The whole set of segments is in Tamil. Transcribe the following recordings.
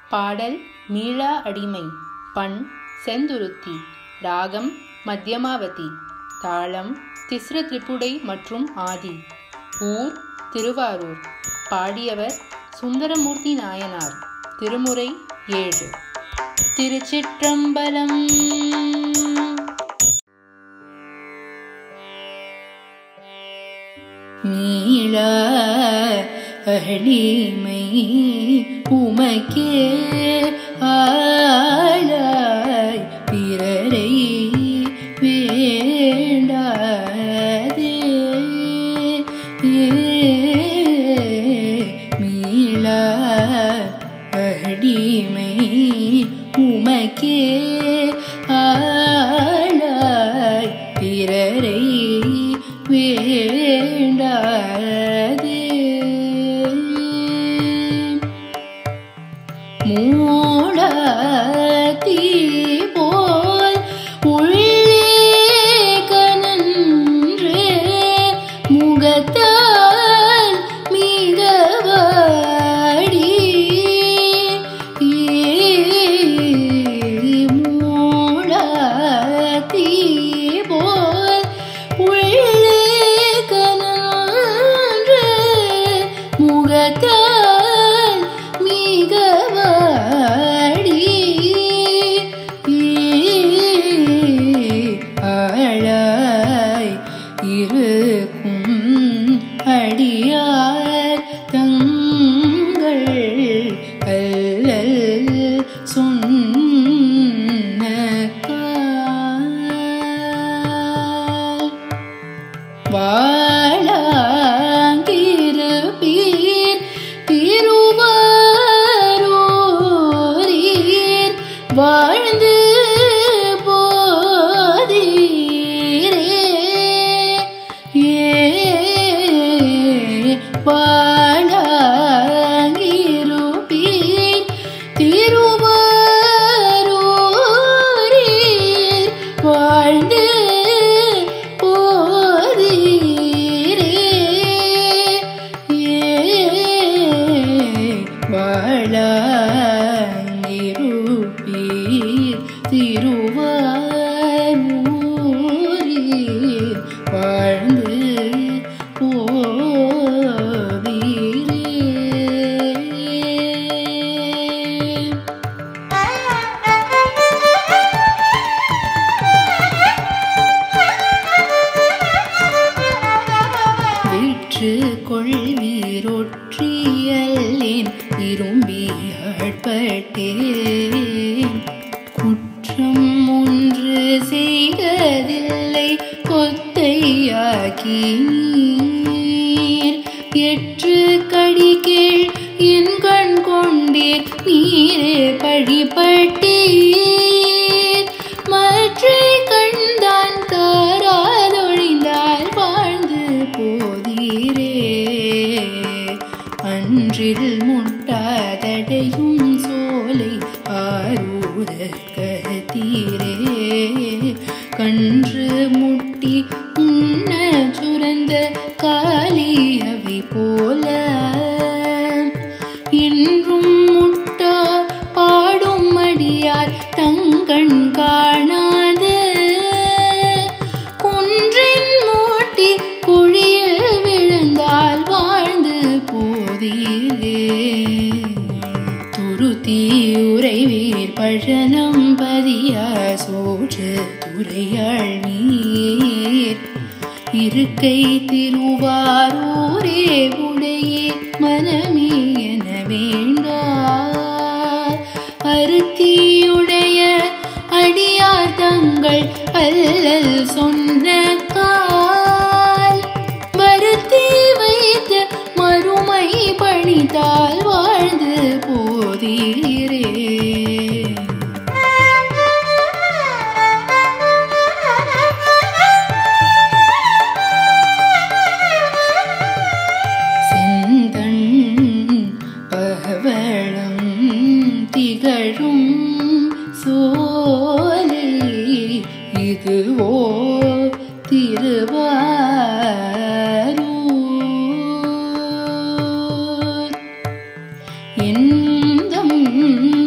பாடல் மீளா அடிமை. பண் செந்துருத்தி. ராகம் மத்யமாவதி. தாளம் திஸ்ர திரிபுடை மற்றும் ஆதி. ஊர் திருவாரூர். பாடியவர் சுந்தரமூர்த்தி நாயனார். திருமுறை 7. திருச்சிற்றம்பலம். மீளா அடிமை உமக்கே ஆளாய் பிறரை வேண்டாதே. மீளா அடிமை உமக்கே ஆளாய் பிறரை வேண்டாதே. மூடத்தீ போல் உள்ளே கனன்றே முகத்தால் மிக வாடி. மூடத்தீ போல் உள்ளே கனன்றே முகத்தால் மிக ஆளாய் இருக்கும் அடியார் தங்கள் அல்லல் சொன்ன வாழாங்கிருப்பீர் திருவாரூரில் வாழ்ந்து வாழாங்கிருப்பீர் திருவாரூரில் வாழ்ந்து போதீரே. வாழாங்கிருப்பீர் திருவாரூரில் வாழ்ந்து கொள்வீரொற்றியல்லேன் விரும்பி ஆட்பட்டேன். குற்றம் ஒன்று செய்ததில்லை கொத்தையாக்கி நீர் எற்று கடிகேள் என் கண் கொண்டீர் நீரே பழிபட்டீர். மற்றை கண்தான் தாராதொழிந்தால் வாழ்ந்து போதீரே. அன்றில் முட்டாதடையும் சோலை ஆரூர கதீரே. கன்று முட்டி உண்ண சுரந்த காலி அவை போல இன்றும் முட்டா பாடும் அடியார் தங்கண் காணாத குன்றின் மூட்டி குழியில் விழுந்தால் வாழ்ந்து போதீரே. துருத்தி உறைவீர் பழனம் பதியா சோற்று துறையாள் நீர் இருக்கை திருவாரூரே உடையே மனமே என வேண்டா. அருத்தியுடைய அடியார் தங்கள் அல்லல் சொன்ன கால் வருத்தி வைத்த மறுமை பணித்தால் வாழ்ந்து போதீரே. செந்தண் பவளம் திகழும் சோலை இதுவோ திருவாரூர். எந்தம்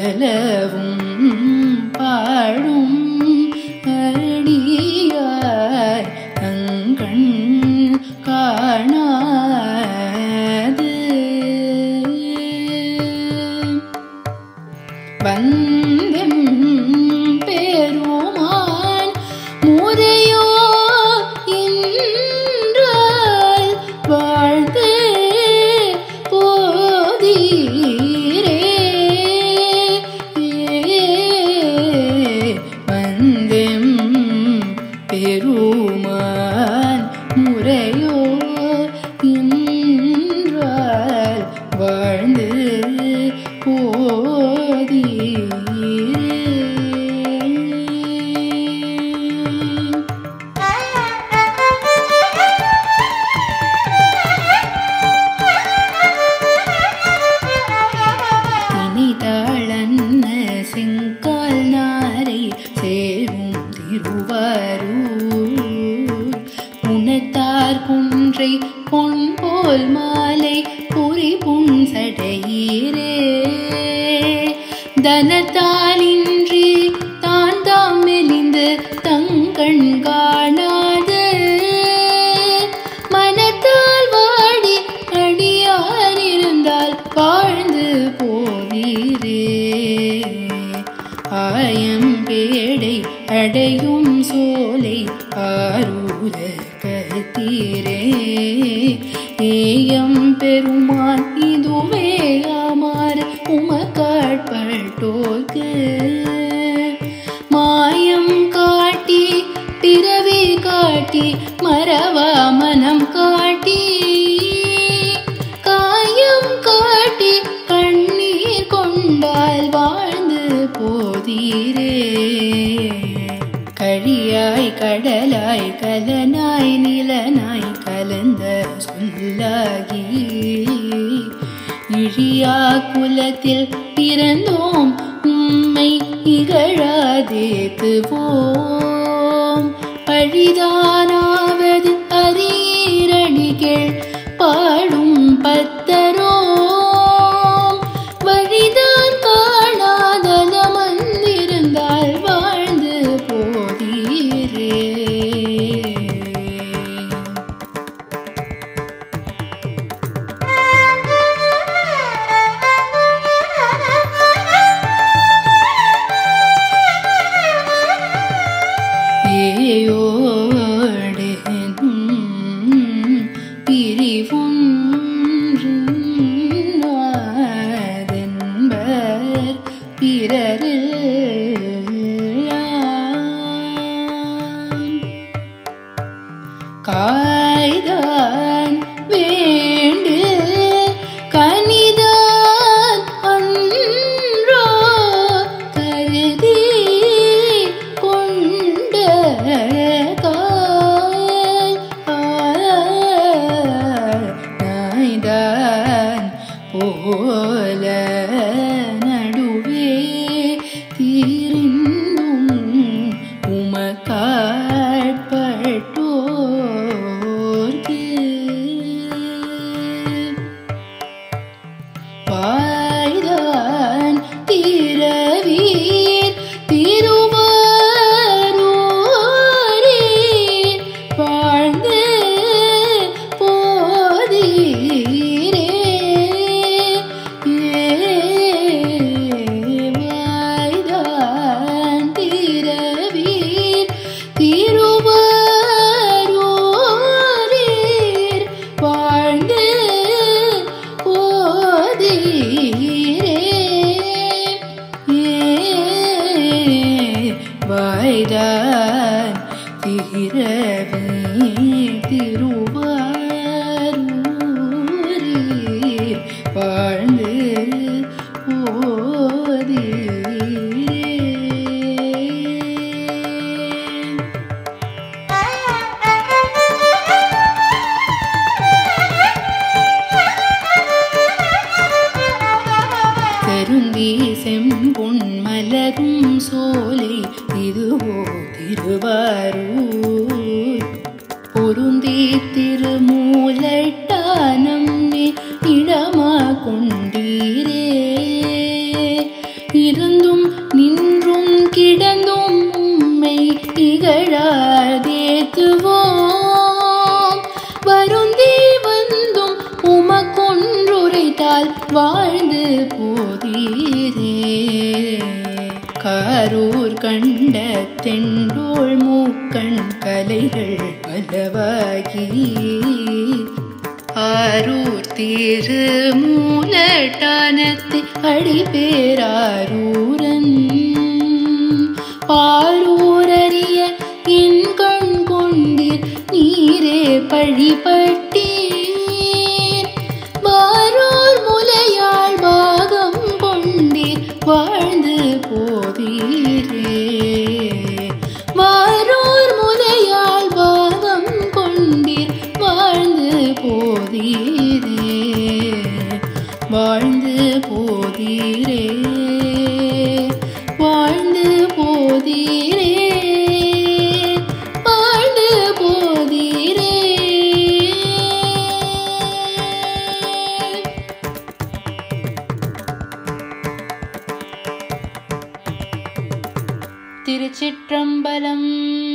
பலவும் பாடும் அடியார் தங்கண் காணாது வந்தெம் பெருமான் முறையோ இன்றால் வாழ்ந்து போதீரே வந்தெம் பெருமான் முறையோ இன்றால் வாழ்ந்து செங்கால் நாரை சேரும் திருவாரூர் உணத்தார் குன்றை பொன் போல் மாலை பொறி புன்சடையீரே தனத்தாலின்றி தான் தாம் மெலிந்து தங்கண் காணாது மனத்தால் வாடி அடியார் இருந்தால் வாழ்ந்து போவீரே ஆயம்பேடை அடையும் சோலை ஆரூர கத்தீரே ஏயம் பெருமான் இதுவே ஆமாறு உமக்காட்பட்டோர்க்கு மாயம் காட்டி பிறவி காட்டி மறவா மனம் காட்டி காயம் காட்டி கண்ணீர் கொண்டால் வாழ்ந்து போதீரே கழியாய் கடலாய் கலனாய் நிலனாய் கலந்த சொல்லாகி இழியா குலத்தில் பிறந்தோம் உம்மை இகழாதேத்துவோம் பழிதானாவது அரீரணிகள் பாடும் பத்தரோம் வழிதான் காணாதலமந்திருந்தால் வாழ்ந்து போதீரே காய்தான் வேண்டு கனிதான் அன்றோ கருதி கொண்ட நாய்தான் போல நடுவே தீரிந்தும் உமக்காட்பட்டோர்க்கு வாய்தான் திரவீர் திருவாரூரில் வாழ்ந்து போதீரே வாய்தான் திரவீர் திருவாரூரில் வாழ்ந்து போதீரே வாய்தான் திரவீர் திருவாரூரில் வாழ்ந்து போதீரே கருந்தி செம்பொன் மலரும் சோலை இதுவோ திருவாரூர் பொருந்தி திருமூலட்டானம் இடமா கொண்டீரே இரு வைத்தால் வாழ்ந்து போதீரே. காரூர் கண்ட தெண்டோள் மூக்கண் கலைகள் பலவாகி ஆரூர் திருமூலட்டானத்து அடிபேராரூரன் பாரூரறிய என் கண் கொண்டீர் நீரே பழிபட்டீர். பாரூர் முலையாள் பாகம் கொண்டீர் வாழ்ந்து போதீரே. பாரூர் முலையாள் பாகம் கொண்டீர் வாழ்ந்து போதீரே. வாழ்ந்து போதீரே. வாழ்ந்து போதீரே. வாழ்ந்து போதீரே. திருச்சிற்றம்பலம்.